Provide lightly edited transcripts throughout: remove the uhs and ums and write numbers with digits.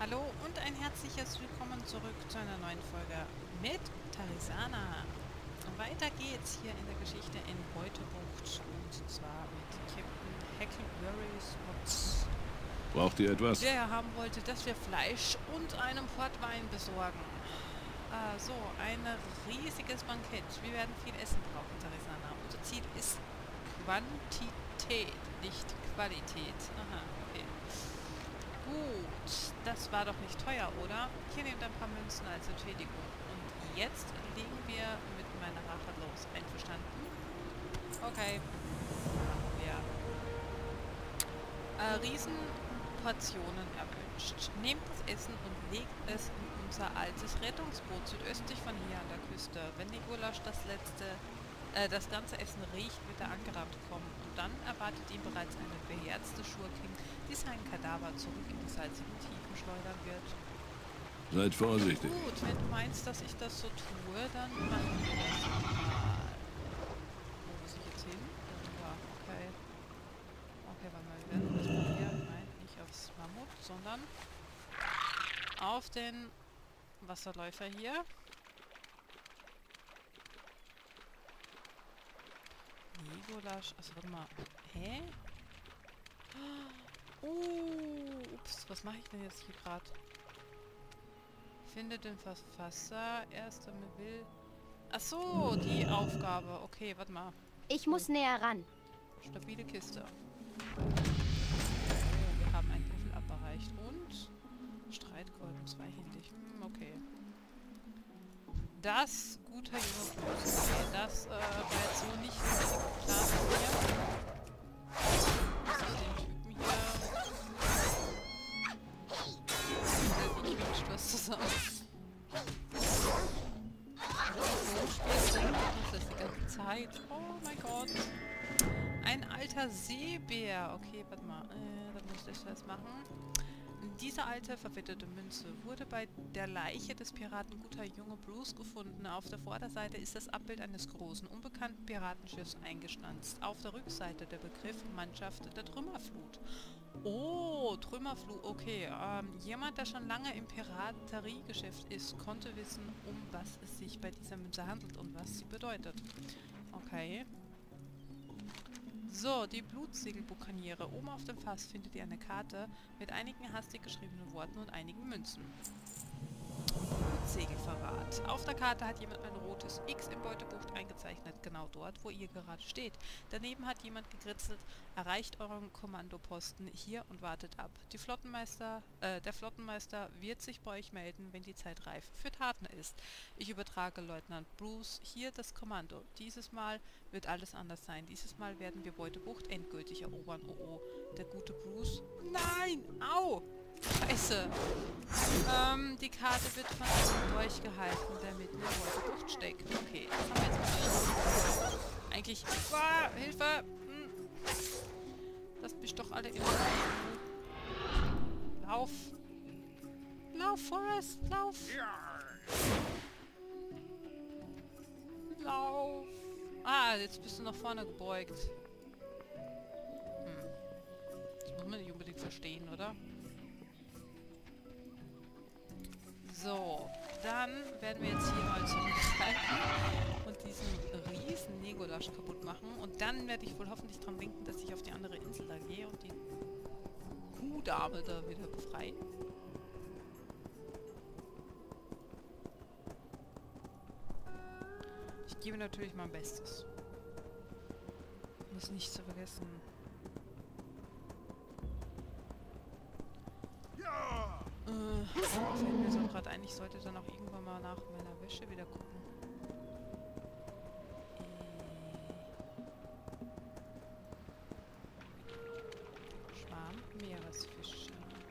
Hallo und ein herzliches Willkommen zurück zu einer neuen Folge mit Tarisana. Weiter geht's hier in der Geschichte in Beutebucht und zwar mit Captain Huckleberry Spots, Braucht ihr etwas? der haben wollte, dass wir Fleisch und einen Portwein besorgen. So, ein riesiges Bankett. Wir werden viel Essen brauchen, Tarisana. Unser Ziel ist Quantität, nicht Qualität. Aha, okay. Gut, das war doch nicht teuer, oder? Hier nehmt ein paar Münzen als Entschädigung. Und jetzt legen wir mit meiner Rache los. Einverstanden? Okay. Ja. Riesenportionen erwünscht. Nehmt das Essen und legt es in unser altes Rettungsboot südöstlich von hier an der Küste. Wenn Nikolasch das ganze Essen riecht, wird er angerannt kommen. Und dann erwartet ihn bereits eine beherzte Schurkin, die seinen Kadaver zurück in die salzigen Tiefen schleudern wird. Seid vorsichtig. Gut, wenn du meinst, dass ich das so tue, dann machen wir das mal. Wo muss ich jetzt hin? Ja, okay. Okay, warte mal, wir werden das probieren. Nein, nicht aufs Mammut, sondern auf den Wasserläufer hier. Nikolasch, also warte mal. Hä? Ups, was mache ich denn jetzt hier gerade? Finde den Verfasser, erst damit will... Ach so, die Aufgabe. Okay, warte mal. Ich muss näher ran. Stabile Kiste. Oh, wir haben ein Level-Up erreicht. Und Streitkolben zweihändig. Okay. Das guter Junge Blues. Okay, das war jetzt so nicht unbedingt klar von mir. Muss ich den Typen hier... Ich wünscht was zusammen. Das die ganze Zeit. Oh mein Gott. Ein alter Seebär. Okay, warte mal. Dann muss ich das machen. Diese alte, verwitterte Münze wurde bei der Leiche des Piraten Guter Junge Bruce gefunden. Auf der Vorderseite ist das Abbild eines großen, unbekannten Piratenschiffs eingestanzt. Auf der Rückseite der Begriff Mannschaft der Trümmerflut. Oh, Trümmerflut, okay. Jemand, der schon lange im Pirateriegeschäft ist, konnte wissen, um was es sich bei dieser Münze handelt und was sie bedeutet. Okay. So, die Blutsegelbukaniere. Oben auf dem Fass findet ihr eine Karte mit einigen hastig geschriebenen Worten und einigen Münzen. Blutsegelverrat. Auf der Karte hat jemand ein rotes X in Beutebucht eingezeichnet, genau dort, wo ihr gerade steht. Daneben hat jemand gekritzelt, erreicht euren Kommandoposten hier und wartet ab. Der Flottenmeister wird sich bei euch melden, wenn die Zeit reif für Taten ist. Ich übertrage Leutnant Bruce hier das Kommando. Dieses Mal wird alles anders sein. Dieses Mal werden wir Beutebucht endgültig erobern. Oh oh, der gute Bruce. Nein! Au! Scheiße! Die Karte wird von einem durchgehalten, der mitten in Beutebucht steckt. Okay, das haben wir jetzt mal. Eigentlich... Hilfe! Lasst mich doch alle in Ruhe. Lauf! Lauf, Forrest! Lauf! Lauf! Ah, jetzt bist du nach vorne gebeugt. Das muss man nicht unbedingt verstehen, oder? So, dann werden wir jetzt hier mal zurückhalten und diesen riesen Nikolasch kaputt machen. Und dann werde ich wohl hoffentlich dran denken, dass ich auf die andere Insel da gehe und die Kuhdame da wieder befreien. Ich gebe natürlich mein Bestes. Um es nicht zu vergessen. Fällt mir so gerade ein, ich sollte dann auch irgendwann mal nach meiner Wäsche wieder gucken. Schwarm, Meeresfische.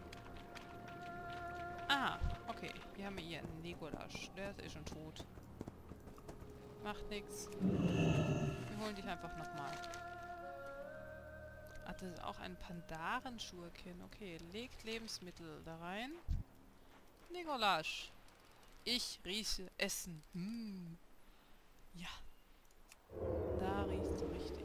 Ah, okay. Wir haben hier einen Nikolasch. Der ist eh schon tot. Macht nix. Wir holen dich einfach nochmal. Ah, das ist auch ein Pandarenschurkin. Okay, legt Lebensmittel da rein. Nikolasch. Ich rieche Essen. Ja. Da riechst du richtig.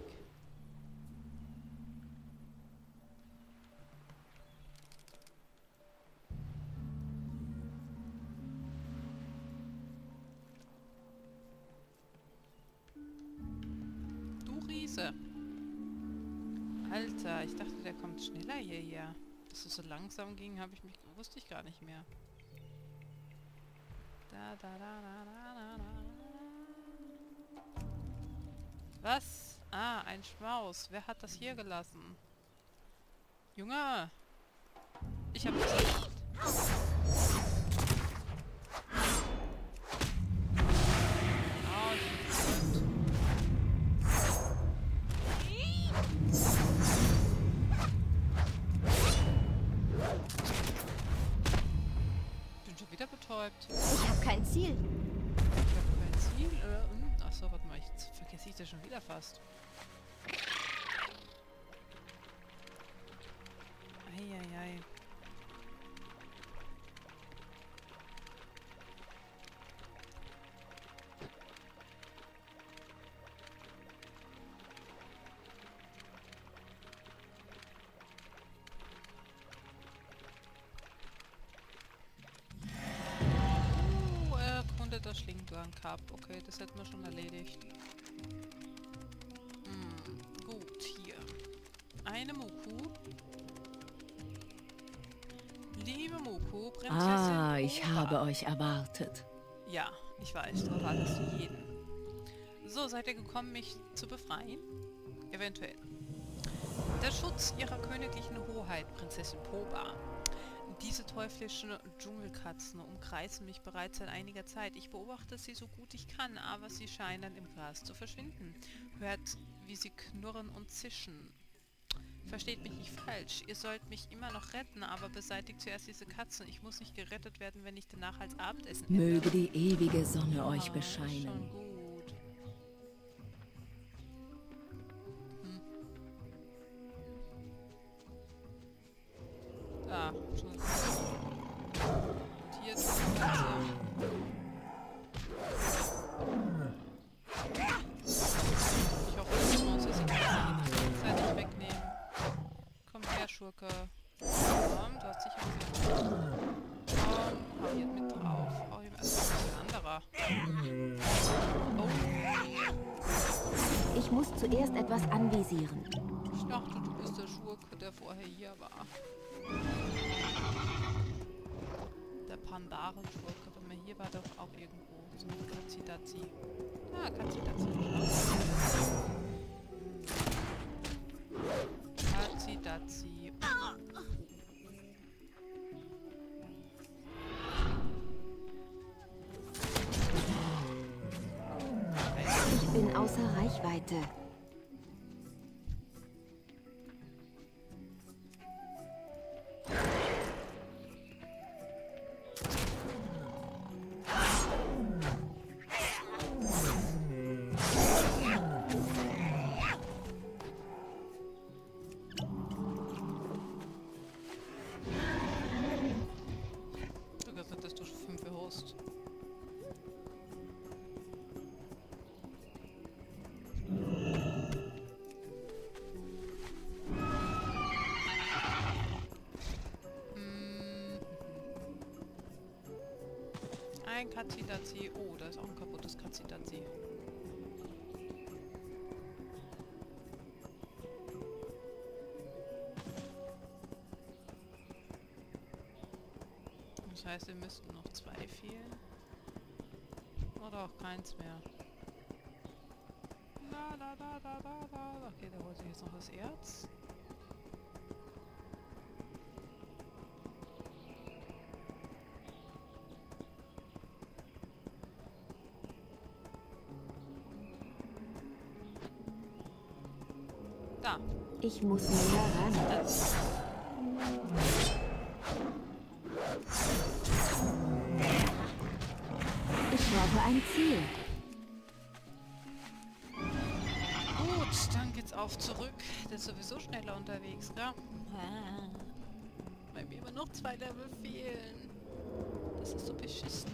Riese. Alter, ich dachte, der kommt schneller hierher. Dass es so langsam ging, wusste ich gar nicht mehr. Was? Ah, ein Schmaus. Wer hat das hier gelassen? Junge! Ich hab das nicht. Betäubt. Ich habe kein Ziel. Ich habe kein Ziel? Achso, warte mal, jetzt vergesse ich das schon wieder fast. Eieiei. Das Schlingengang-Cup. Okay, das hätten wir schon erledigt. Gut, hier. Eine Muku. Liebe Muku, Prinzessin Poba. Ich habe euch erwartet. Ja, ich weiß, du erwartest jeden. So, seid ihr gekommen, mich zu befreien? Eventuell. Der Schutz ihrer königlichen Hoheit, Prinzessin Poba. Diese teuflischen Dschungelkatzen umkreisen mich bereits seit einiger Zeit. Ich beobachte sie so gut ich kann, aber sie scheinen im Gras zu verschwinden. Hört, wie sie knurren und zischen. Versteht mich nicht falsch. Ihr sollt mich immer noch retten, aber beseitigt zuerst diese Katzen. Ich muss nicht gerettet werden, wenn ich danach als Abendessen esse. Möge die ewige Sonne euch bescheinen. Schon gut. Da, schon. Und hier ist die Katze. Ich hoffe, dass wir uns das gegenseitig wegnehmen. Komm her, Schurke. Komm, du hast sicher gesehen. Komm, hau hier mit drauf. Hau ihm erstmal ein anderer. Oh. Ich muss zuerst etwas anvisieren. Ich dachte, du bist der Schurke, der vorher hier war. Der Pandaren-Schurke. Wenn man hier war, doch auch irgendwo. So ein Katzidazi. Ah, Katzidazi. Katzidazi. Ich bin außer Reichweite. Ein Katzidazi. Oh, da ist auch ein kaputtes Katzidazi. Das heißt, wir müssten noch 2 fehlen. Oder auch keins mehr. Okay, da holt sich jetzt noch das Erz. Da. Ich muss näher ran. Ich brauche ein Ziel. Gut, dann geht's auf zurück. Der ist sowieso schneller unterwegs, gell? Weil mir immer noch 2 Level fehlen. Das ist so beschissen.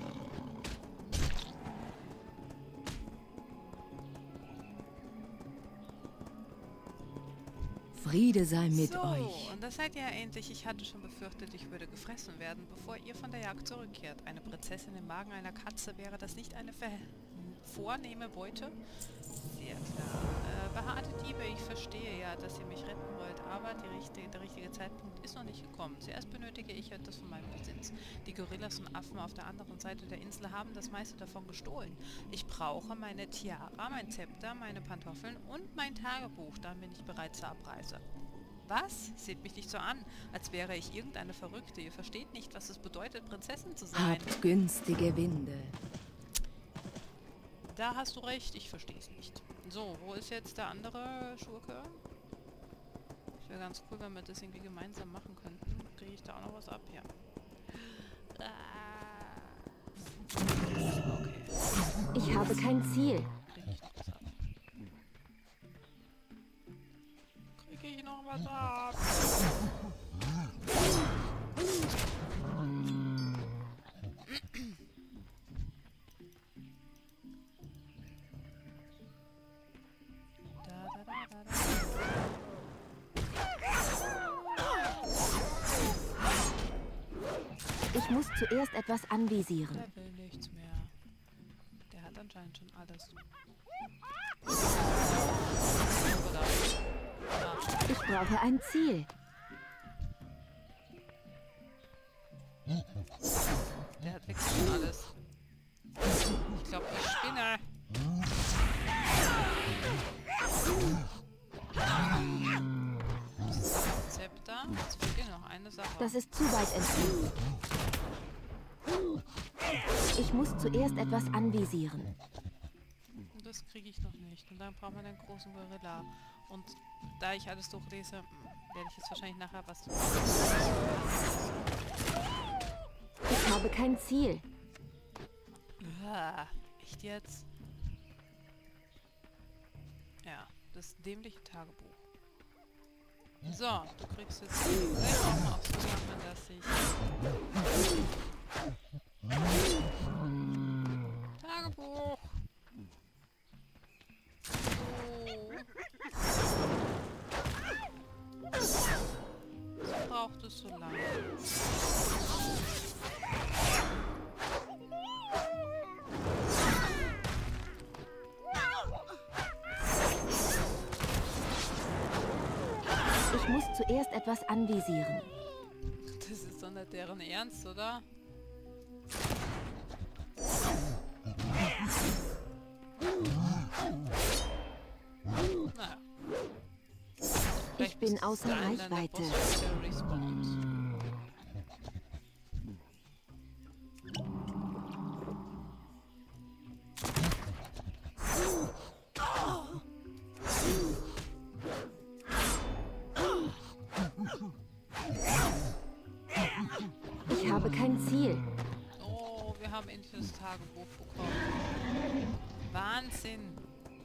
Friede sei mit so, euch. Und das seid ihr ja endlich. Ich hatte schon befürchtet, ich würde gefressen werden, bevor ihr von der Jagd zurückkehrt. Eine Prinzessin im Magen einer Katze, wäre das nicht eine vornehme Beute? Sehr klar. behaarte Diebe, ich verstehe ja, dass ihr mich retten wollt, aber der richtige Zeitpunkt ist noch nicht gekommen. Zuerst benötige ich etwas von meinem Besitz. Die Gorillas und Affen auf der anderen Seite der Insel haben das meiste davon gestohlen. Ich brauche meine Tiara, mein Zepter, meine Pantoffeln und mein Tagebuch. Dann bin ich bereit zur Abreise. Was? Seht mich nicht so an, als wäre ich irgendeine Verrückte. Ihr versteht nicht, was es bedeutet, Prinzessin zu sein. Habt günstige Winde. Da hast du recht, ich verstehe es nicht. So, wo ist jetzt der andere Schurke? Das wäre ganz cool, wenn wir das irgendwie gemeinsam machen könnten. Kriege ich da auch noch was ab? Ja. Okay. Ich habe kein Ziel. Kriege ich noch was ab? Kriege ich noch was ab? Ich muss zuerst etwas anvisieren. Der will nichts mehr. Der hat anscheinend schon alles. Oder? Ja. Ich brauche ein Ziel. Der hat wirklich schon alles. Ich glaube, ich spinne. Zepter. Jetzt fehlt hier noch eine Sache. Das ist zu weit entfernt. Ich muss zuerst etwas anvisieren. Und das kriege ich noch nicht. Und dann braucht man den großen Gorilla. Und da ich alles durchlese, werde ich jetzt wahrscheinlich nachher was tun. Ich habe kein Ziel. Echt jetzt? Ja, das dämliche Tagebuch. So, du kriegst jetzt den Raum auch so lange, dass ich... Tagebuch! So. Was braucht es so lange? Ich muss zuerst etwas anvisieren. Das ist doch nicht deren Ernst, oder? Naja. Ich bin außer Reichweite. Ich habe kein Ziel. Oh, wir haben endlich das Tagebuch bekommen. Wahnsinn.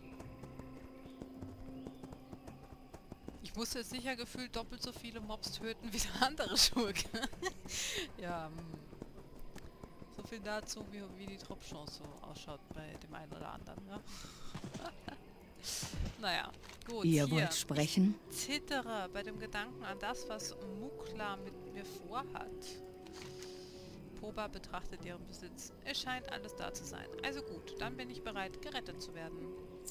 Ich musste jetzt sicher gefühlt doppelt so viele Mobs töten wie der andere Schurke. Ja, so viel dazu, wie die Drop-Chance so ausschaut bei dem einen oder anderen. Ja? Naja, gut. Ihr wollt sprechen? Ich zittere bei dem Gedanken an das, was Mukla mit mir vorhat. Poba betrachtet ihren Besitz. Es scheint alles da zu sein. Also gut, dann bin ich bereit, gerettet zu werden.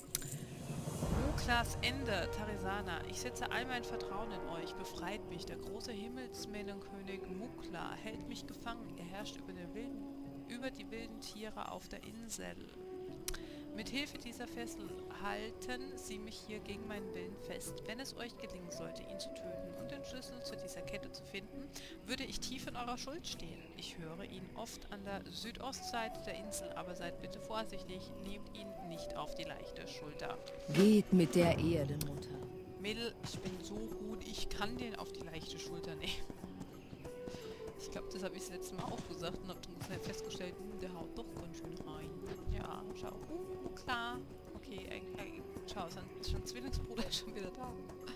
Muklas Ende, Tarisana. Ich setze all mein Vertrauen in euch. Befreit mich. Der große Himmelsmännenkönig Mukla hält mich gefangen. Er herrscht über die wilden Tiere auf der Insel. Mit Hilfe dieser Fessel halten sie mich hier gegen meinen Willen fest. Wenn es euch gelingen sollte, ihn zu töten und den Schlüssel zu dieser Kette zu finden, würde ich tief in eurer Schuld stehen. Ich höre ihn oft an der Südostseite der Insel, aber seid bitte vorsichtig, nehmt ihn nicht auf die leichte Schulter. Geht mit der Erde, Mutter. Mädel, ich bin so gut, ich kann den auf die leichte Schulter nehmen. Ich glaube, das habe ich das letzte Mal auch gesagt und habe dann festgestellt, der haut doch ganz schön rein. Ja, schau. Klar. Okay, schau, sein Zwillingsbruder ist schon wieder da.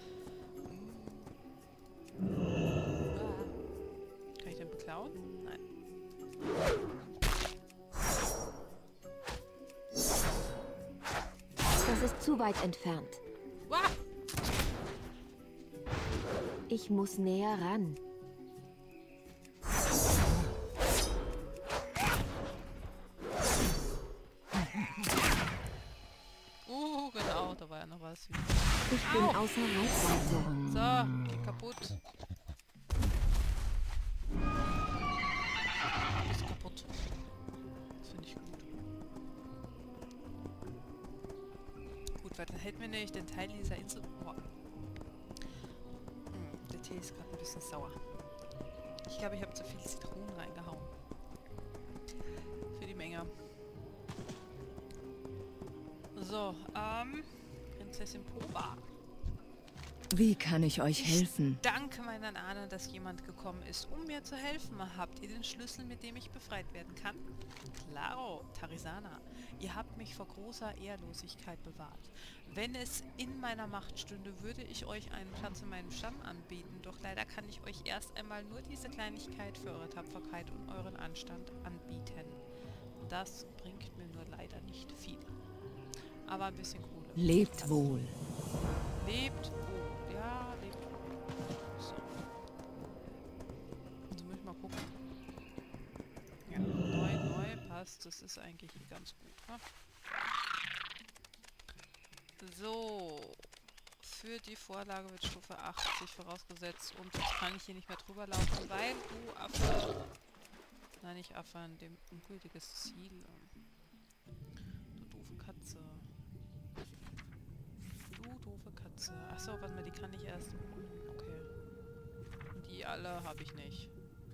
Kann ich den beklauen? Nein. Das ist zu weit entfernt. Wow. Ich muss näher ran. Genau, da war ja noch was. was wieder. Ich bin außer Reichweite. So, geh kaputt. Ist kaputt. Das finde ich gut. Gut, weil dann hätten wir nämlich den Teil dieser Insel... Oh. Der Tee ist gerade ein bisschen sauer. Ich glaube, ich habe zu viel Zitronen reingehauen. Für die Menge. So, Prinzessin Poba. Wie kann ich euch helfen? Danke meinen Ahnen, dass jemand gekommen ist, um mir zu helfen. Habt ihr den Schlüssel, mit dem ich befreit werden kann? Claro, Tarisana. Ihr habt mich vor großer Ehrlosigkeit bewahrt. Wenn es in meiner Macht stünde, würde ich euch einen Platz in meinem Stamm anbieten. Doch leider kann ich euch erst einmal nur diese Kleinigkeit für eure Tapferkeit und euren Anstand anbieten. Das bringt mir nur leider nicht viel. Aber ein bisschen Kohle. Lebt wohl. Lebt wohl. Ja, lebt wohl. So. Also muss ich mal gucken. Ja, neu, passt. Das ist eigentlich ganz gut. Ne? So. Für die Vorlage wird Stufe 80 vorausgesetzt. Und jetzt kann ich hier nicht mehr drüber laufen, weil du Affe... Nein, nicht Affe, an dem ungültiges Ziel. Du doofe Katze. Du doofe Katze. Achso, warte mal, die kann ich erst... Okay. Und die alle habe ich nicht.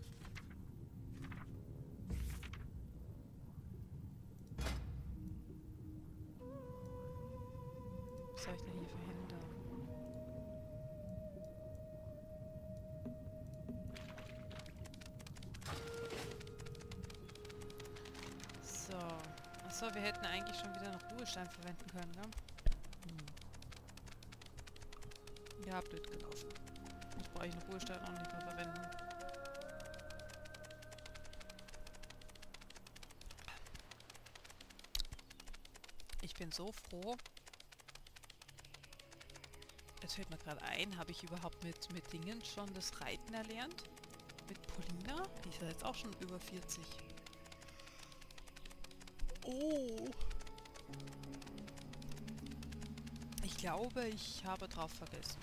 Was soll ich denn hier verhindern? So. Achso, wir hätten eigentlich schon wieder einen Ruhestein verwenden können, ne? Ja, blöd gelaufen. Jetzt brauche ich einen Ruhestein auch nicht mehr verwenden. Ich bin so froh. Es fällt mir gerade ein, habe ich überhaupt mit Dingen schon das Reiten erlernt? Mit Polina? Die ist ja jetzt auch schon über 40. Oh! Ich glaube, ich habe drauf vergessen.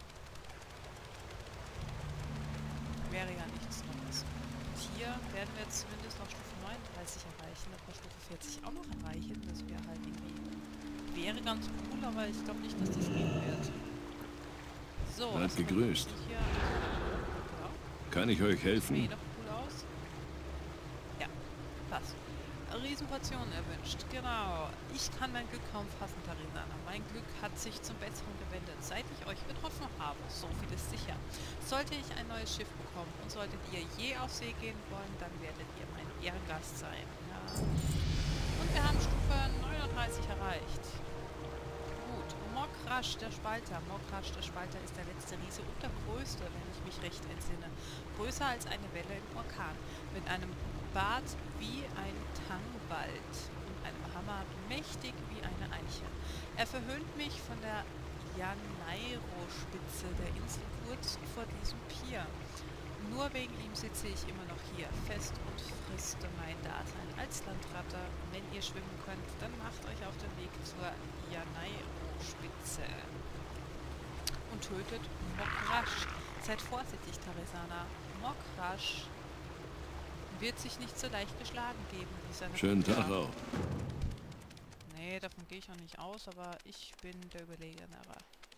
Wäre ja nichts Neues. Und hier werden wir jetzt zumindest noch Stufe 39 erreichen, ob wir Stufe 40 auch noch erreichen. Das wäre halt irgendwie... Wäre ganz cool, aber ich glaube nicht, dass das gehen wird. So, Seid gegrüßt. Hier, ja. Kann ich euch helfen? Sieht doch cool aus. Ja, passt. Riesenportionen erwünscht, genau. Ich kann mein Glück kaum fassen, Tarisana. Mein Glück hat sich zum Besseren gewendet, seit ich euch getroffen habe. So viel ist sicher. Sollte ich ein neues Schiff bekommen und solltet ihr je auf See gehen wollen, dann werdet ihr mein Ehrengast sein. Ja. Und wir haben Stufe 39 erreicht. Gut, Mokrasch der Spalter. Mokrasch der Spalter ist der letzte Riese und der größte, wenn ich mich recht entsinne. Größer als eine Welle im Orkan. Mit einem Bart wie ein Tangwald und einem Hammer mächtig wie eine Eiche. Er verhöhnt mich von der Janeiro-Spitze der Insel kurz vor diesem Pier. Nur wegen ihm sitze ich immer noch hier, fest und friste mein Dasein als Landratte. Wenn ihr schwimmen könnt, dann macht euch auf den Weg zur Janeiro-Spitze. Und tötet Mokrasch. Seid vorsichtig, Tarisana. Mokrasch wird sich nicht so leicht geschlagen geben wie seine Schönen Brüder. Tag auch. Nee, davon gehe ich auch nicht aus, aber ich bin der Überlegenere.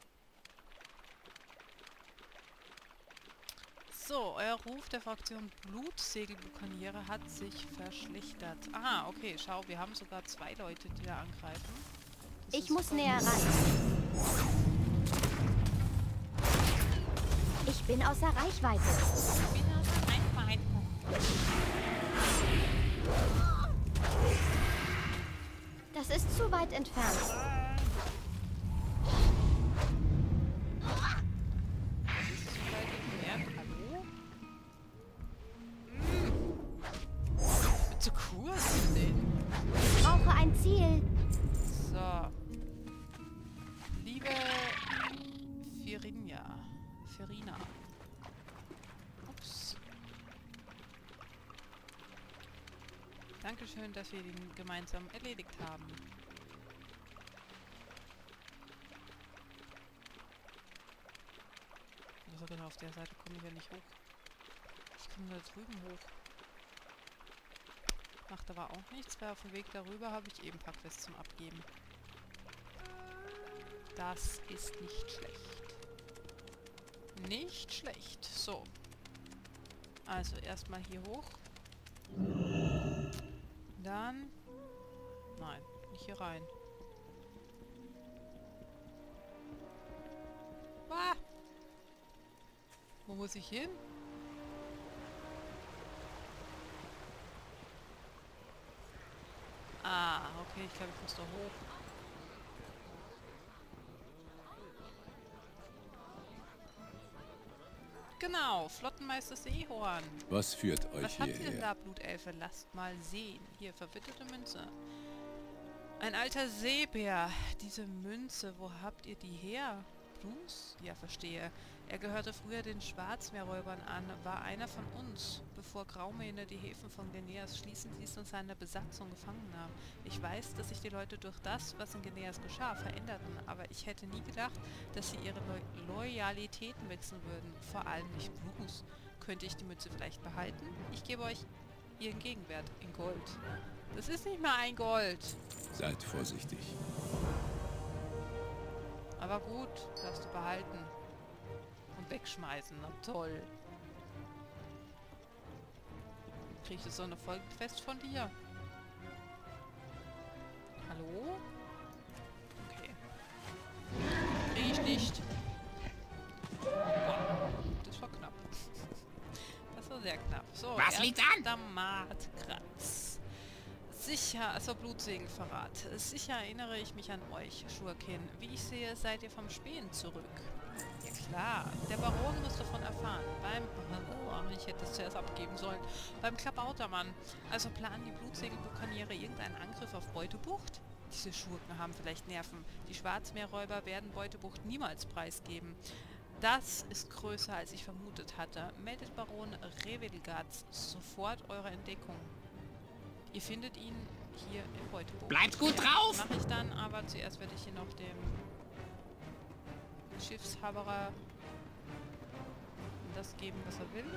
So, euer Ruf der Fraktion Blutsegelbukaniere hat sich verschlechtert. Ah, okay, schau, wir haben sogar 2 Leute, die da angreifen. Das Ich muss näher ran. Ich bin außer Reichweite. Ich bin aus der Reichweite. Das ist zu weit entfernt. Das ist zu weit entfernt. Hallo? Mit so kurz den. Ich brauche ein Ziel. So. Liebe Ferina. Ups. Dankeschön, dass wir den gemeinsam erledigt haben. auf der Seite komme ich ja nicht hoch. Ich komme da drüben hoch. Macht aber auch nichts, weil auf dem Weg darüber habe ich eben ein paar Quests zum Abgeben. Das ist nicht schlecht. Nicht schlecht. So. Also erstmal hier hoch. Dann... Nein, nicht hier rein. Ah! Wo muss ich hin? Ah, okay, ich glaube, ich muss da hoch. Genau, Flottenmeister Seehorn. Was führt euch Was habt ihr denn hierher? da, Blutelfe? Lasst mal sehen. Hier, verwitterte Münze. Ein alter Seebär. Diese Münze, wo habt ihr die her? Bruce? Ja, verstehe. Er gehörte früher den Schwarzmeerräubern an, war einer von uns, bevor Graumähne die Häfen von Geneas schließen ließ und seine Besatzung gefangen nahm. Ich weiß, dass sich die Leute durch das, was in Geneas geschah, veränderten, aber ich hätte nie gedacht, dass sie ihre Loyalitäten wechseln würden. Vor allem nicht Bruce. Könnte ich die Mütze vielleicht behalten? Ich gebe euch ihren Gegenwert in Gold. Das ist nicht mal ein Gold. Seid vorsichtig. Aber gut, darfst du behalten. Und wegschmeißen, na toll. Krieg ich jetzt so eine Folgenquest von dir? Hallo? Okay. Krieg ich nicht. Boah, das war knapp. Das war sehr knapp. So, Was liegt an? Damatkratz. Sicher, also Blutsegelverrat. Sicher erinnere ich mich an euch, Schurkin. Wie ich sehe, seid ihr vom Spähen zurück. Ja klar, der Baron muss davon erfahren. Oh, ich hätte es zuerst abgeben sollen. Beim Klabautermann. Also planen die Blutsegelbukaniere irgendeinen Angriff auf Beutebucht? Diese Schurken haben vielleicht Nerven. Die Schwarzmeerräuber werden Beutebucht niemals preisgeben. Das ist größer, als ich vermutet hatte. Meldet Baron Revelgatz sofort eure Entdeckung. Ihr findet ihn hier in Beutebucht. Bleibt gut drauf! Mache ich dann, aber zuerst werde ich hier noch dem Schiffshaberer das geben, was er will.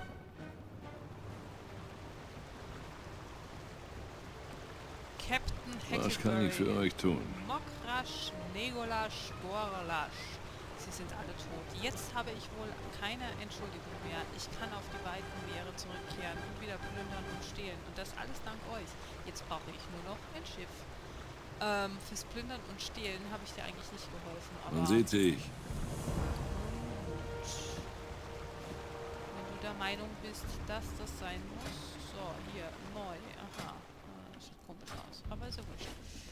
Captain Heckleberry. Was kann ich für euch tun? Mokrasch, Negolasch, Borlasch. Sie sind alle tot. Jetzt habe ich wohl keine Entschuldigung mehr. Ich kann auf die weiten Meere zurückkehren und wieder plündern und stehlen. Und das alles dank euch. Jetzt brauche ich nur noch ein Schiff. Fürs Plündern und Stehlen habe ich dir eigentlich nicht geholfen. Aber Man sieht sich. wenn du der Meinung bist, dass das sein muss. So, hier, neu. Aha. Das sieht komisch aus. Aber ist ja wurscht.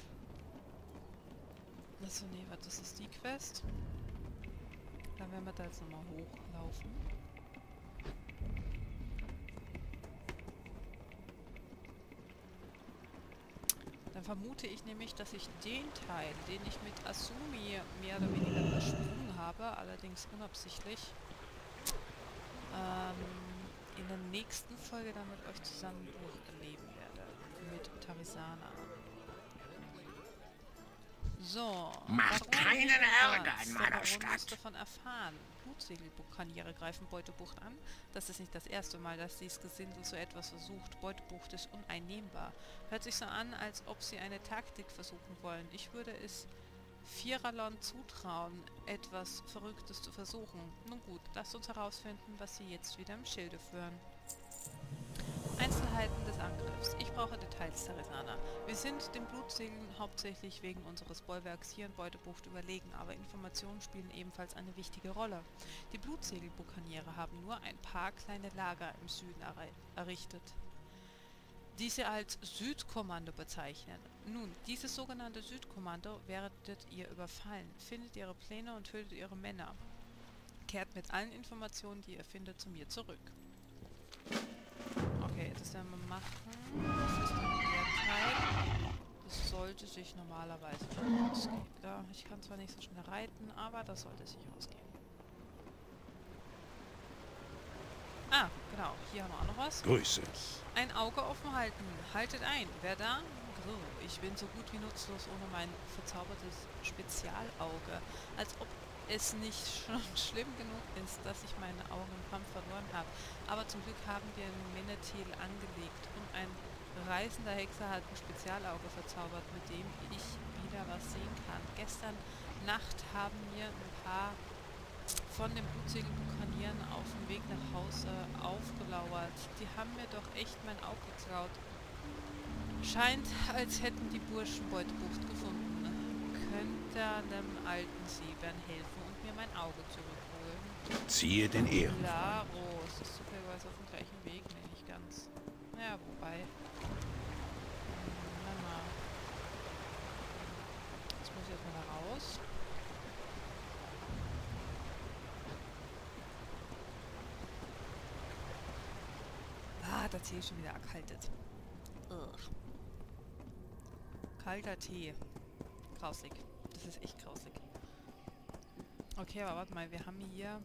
Achso, nee, warte, das ist die Quest. Dann werden wir da jetzt nochmal hochlaufen. Dann vermute ich nämlich, dass ich den Teil, den ich mit Asumi mehr oder weniger übersprungen habe, allerdings unabsichtlich, in der nächsten Folge dann mit euch zusammen durchleben werde. Mit Tarisana. So. Macht Baron keinen Revelgatz. Ärger in Der meiner Baron Stadt. muss davon erfahren. Blutsegelbukaniere greifen Beutebucht an. Das ist nicht das erste Mal, dass dies Gesindel so etwas versucht. Beutebucht ist uneinnehmbar. Hört sich so an, als ob sie eine Taktik versuchen wollen. Ich würde es Firalon zutrauen, etwas Verrücktes zu versuchen. Nun gut, lasst uns herausfinden, was sie jetzt wieder im Schilde führen. Einzelheiten des Angriffs. Ich brauche Details, Tarisana. Wir sind den Blutsegeln hauptsächlich wegen unseres Bollwerks hier in Beutebucht überlegen, aber Informationen spielen ebenfalls eine wichtige Rolle. Die Blutsegelbukaniere haben nur ein paar kleine Lager im Süden errichtet, die sie als Südkommando bezeichnen. Nun, dieses sogenannte Südkommando werdet ihr überfallen, findet ihre Pläne und tötet ihre Männer. Kehrt mit allen Informationen, die ihr findet, zu mir zurück. Okay, das werden wir machen. Das ist dann der Teil. Das sollte sich normalerweise ausgehen. Ja, ich kann zwar nicht so schnell reiten, aber das sollte sich ausgehen. Ah, genau. Hier haben wir auch noch was. Grüße. Ein Auge offen halten. Haltet ein. Wer da? Ich bin so gut wie nutzlos ohne mein verzaubertes Spezialauge. Als ob es nicht schon schlimm genug ist, dass ich meine Augen im Kampf verloren habe. Aber zum Glück haben wir ein Menethil angelegt und ein reißender Hexer hat ein Spezialauge verzaubert, mit dem ich wieder was sehen kann. Gestern Nacht haben mir ein paar von den Blutsegel-Bukanieren auf dem Weg nach Hause aufgelauert. Die haben mir doch echt mein Auge geklaut. Scheint, als hätten die Burschen Beutebucht gefunden. Könnte einem alten Seebären helfen und mir mein Auge zurückholen. Ziehe den Ehren. Klaro, es ist zufälligerweise auf dem gleichen Weg, nee, nicht ganz. Ja, wobei. Warte mal. Jetzt muss ich erstmal da raus. Ah, der Tee ist schon wieder erkaltet. Ugh. Kalter Tee. Grausig. Das ist echt grausig. Okay, aber warte mal, wir haben hier...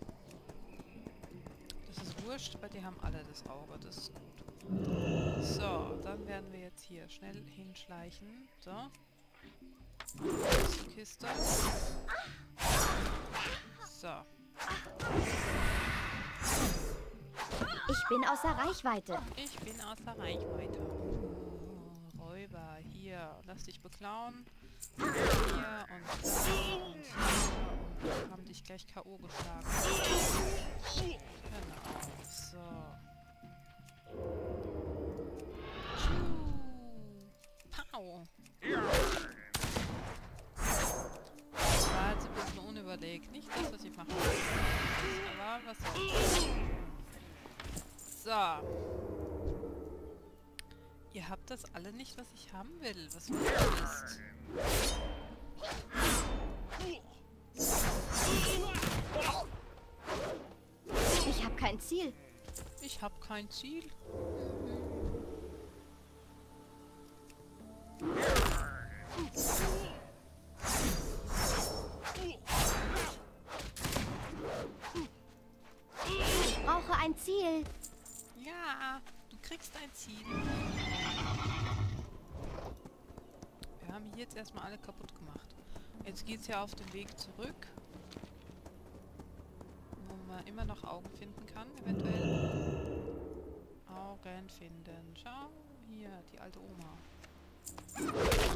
Das ist wurscht, weil die haben alle das Auge. Das ist gut. So, dann werden wir jetzt hier schnell hinschleichen. So. Das ist die Kiste. So. Ich bin außer Reichweite. Ich bin außer Reichweite. Oh, Räuber, hier. Lass dich beklauen. Hier und hier und haben dich gleich K.O. geschlagen. Genau, so. Pau! Das war jetzt ein bisschen unüberlegt. Nicht das, was ich machen will. Aber was soll. So. Ihr habt das alle nicht, was ich haben will. Was will ist? Ich habe kein Ziel. Ich habe kein Ziel. Ich brauche ein Ziel. Ja, du kriegst ein Ziel. Wir haben hier jetzt erstmal alle kaputt gemacht. Jetzt geht's ja auf den Weg zurück. Wo man immer noch Augen finden kann, eventuell. Augen finden. Schau, hier, die alte Oma.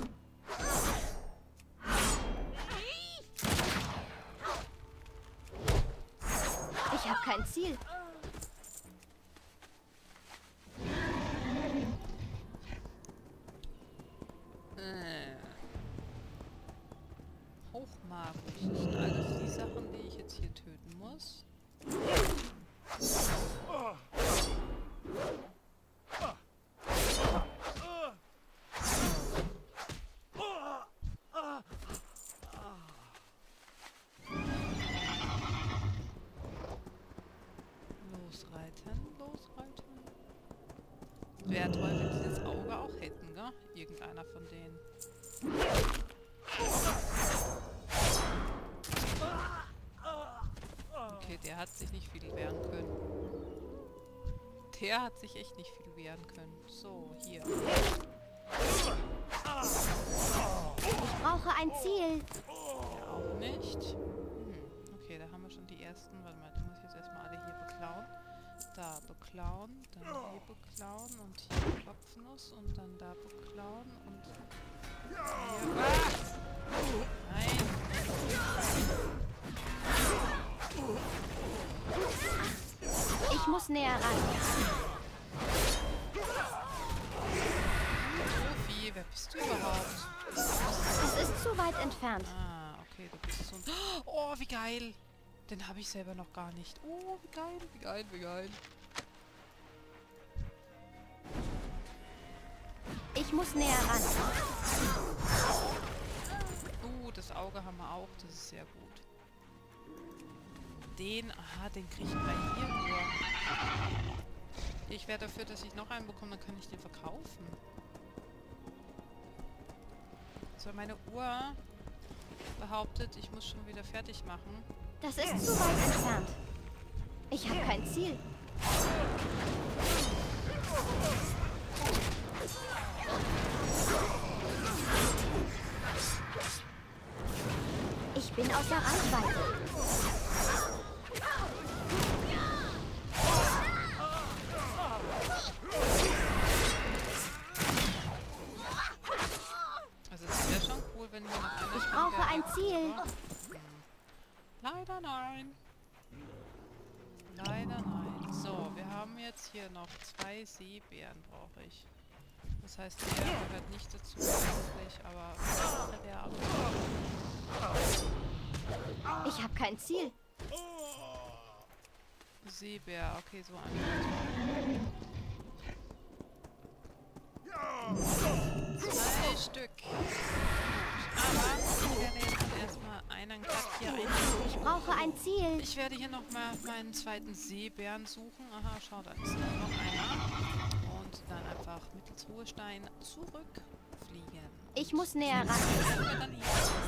Ich habe kein Ziel. Hochmagus. Das sind alles die Sachen, die ich jetzt hier töten muss. Losreiten, losreiten. Wäre toll, wenn sie das Auge auch hätten, gell? Irgendeiner von denen. Okay, der hat sich nicht viel wehren können. Der hat sich echt nicht viel wehren können. So, hier. Ich brauche ein Ziel. Der auch nicht. Okay, da haben wir schon die ersten. Warte mal, die muss ich jetzt erstmal alle hier beklauen. Da beklauen, dann hier beklauen und hier Klopfnuss und dann da beklauen und hier. Was? Nein! Ich muss näher ran. Sophie, wer bist du überhaupt? Es ist zu weit entfernt. Ah, okay, du bist so ein... Oh, wie geil! Den habe ich selber noch gar nicht. Oh, wie geil, wie geil, wie geil. Ich muss näher ran. Das Auge haben wir auch, das ist sehr gut. Den, aha, den kriegen wir hier nur. Ich wäre dafür, dass ich noch einen bekomme, dann kann ich den verkaufen. So, meine Uhr behauptet, ich muss schon wieder fertig machen. Das ist zu weit entfernt. Ich habe kein Ziel. Ich bin außer Reichweite. Ziel. Leider nein. Leider nein. So, wir haben jetzt hier noch 2 Seebären, brauche ich. Das heißt, der gehört nicht dazu eigentlich, aber der auch. Ich habe kein Ziel. Seebär, okay, so ein. 2 Stück. Aber ich werde jetzt erstmal einen Cut hier einbauen. Ich brauche ein Ziel. Ich werde hier nochmal meinen zweiten Seebären suchen. Aha, schau, da ist noch einer. Und dann einfach mittels Ruhestein zurückfliegen. Ich muss näher ran. Und dann hier.